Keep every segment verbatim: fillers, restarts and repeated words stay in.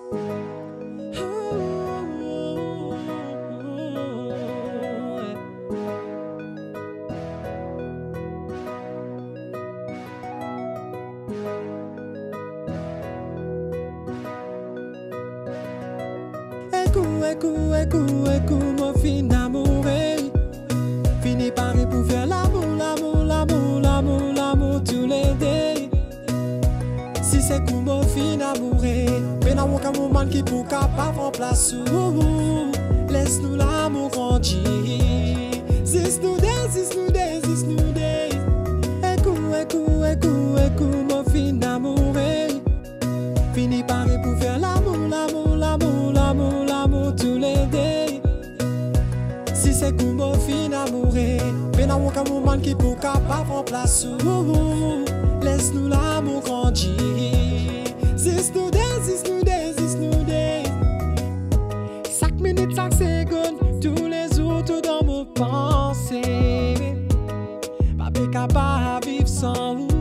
Écoute, écoute, écoute, écoute, mon fin d'amour, fini par pour faire l'amour, l'amour, l'amour, l'amour, l'amour tous les deux. Si c'est comme mon fin d'amour, mais n'a aucun moment qui pour capable en place où laisse-nous l'amour grandir. Zis nous des, zis nous des, zis nous des. Écoute, écoute, écoute, écoute, mon fin d'amour, fini par pour faire l'amour, l'amour, l'amour, l'amour, l'amour tous les deux. Si c'est comme mon fin d'amour, mais n'a aucun moment qui pour capable en place où laisse-nous l'amour grandir. Zis nous des, zis nous des, zis nous des. Chaque minute, chaque seconde, tous les jours, tout dans mon pensée. Pas capable de vivre sans vous.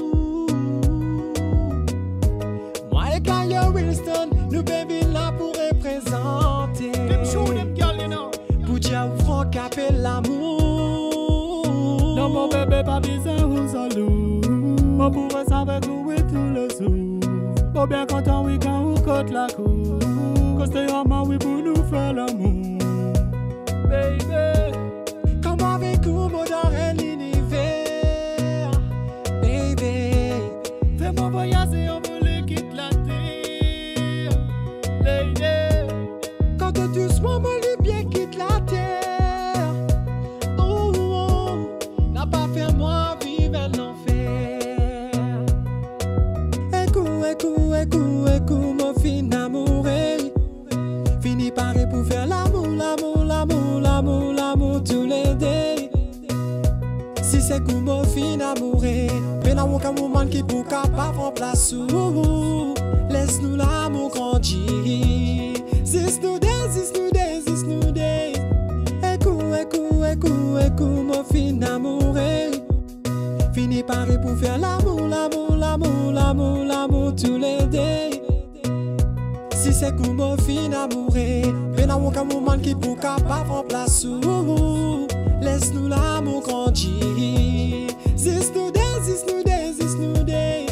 Moi et Kaya Wilson, nous baby là pour représenter. Pour dire au franc qu'appelle l'amour. Non, mon bébé, pas besoin aux jaloux. On pourrait savoir où est tout le sou. Bon, bien content, oui, quand on côte la cour. Quand c'est à moi, oui, pour nous faire l'amour. Baby, comme avec vous, mon dans l'univers. Baby, fais-moi voyager, on voulait quitter la terre. Lady, quand tu doucement, mon lit bien quitte la terre. Oh, oh, n'a pas fait moi vivre un enfer. Écoute, écoute, écoute, écoute, mon fin d'amour, fini par pour faire l'amour, l'amour, l'amour, l'amour, l'amour tous les deux. Si c'est comme mon fin d'amour, mais n'a aucun moment qui pour capable en place où laisse-nous l'amour grandir. Zis nous des, zis nous des, zis nous des. Écoute, écoute, écoute, écoute, mon fin d'amour, fini par pour faire l'amour, l'amour, l'amour, l'amour, l'amour tous les deux. Si c'est comme mon fin d'amour, mais n'a aucun moment qui pour capable en place où laisse-nous l'amour grandir. Zis nous des, zis nous des, zis nous des.